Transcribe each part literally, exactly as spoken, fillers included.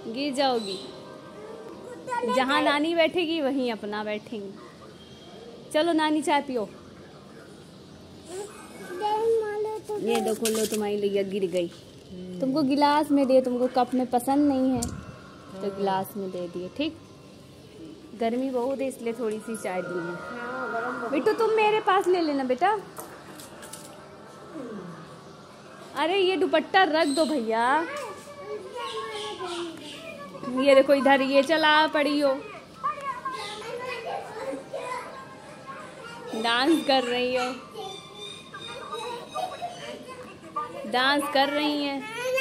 गिर जाओगी। जहाँ नानी बैठेगी वहीं अपना बैठेंगी। चलो नानी चाय पियो। ये देखो लो तुम्हारी लिया गिर गई। तुमको गिलास में दे, तुमको कप में पसंद नहीं है तो गिलास में दे दिए। ठीक, गर्मी बहुत है इसलिए थोड़ी सी चाय दी है। बिट्टू तुम मेरे पास ले लेना बेटा। अरे ये दुपट्टा रख दो भैया। ये देखो इधर ये चला पड़ी हो, डांस कर रही हो, डांस कर रही है।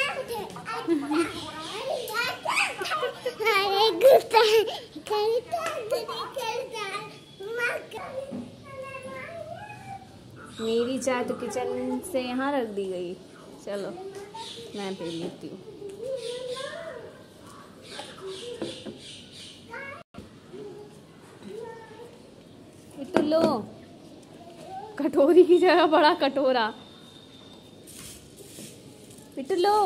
मेरी चाय तो किचन से यहाँ रख दी गई। चलो मैं पी लेती हूँ। तो लो, कटोरी की जगह बड़ा कटोरा। बिट्टू लो,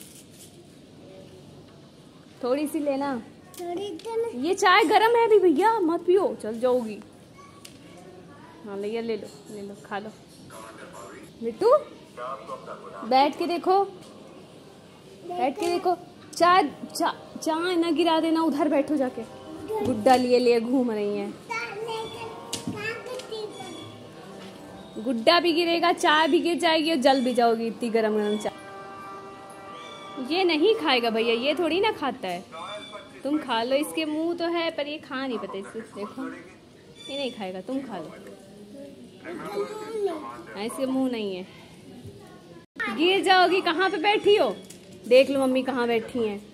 थोड़ी सी लेना। ये चाय गरम है अभी भैया, मत पियो, चल जाओगी। हाँ ले ले लो, ले लो, खा लो। बिट्टू बैठ के देखो, बैठ के देखो। चाय चा, चाय ना गिरा देना, उधर बैठो जाके। गुड्डा लिए लिए घूम रही है। गुड्डा भी गिरेगा, चाय भी गिर जाएगी और जल भी जाओगी। इतनी गरम गरम चाय ये नहीं खाएगा भैया, ये थोड़ी ना खाता है। तुम खा लो, इसके मुंह तो है पर ये खा नहीं पाते। इससे देखो ये नहीं खाएगा, तुम खा लो। ऐसे मुंह नहीं है। गिर जाओगी। कहाँ पे बैठी हो? देख लो मम्मी कहाँ बैठी हैं।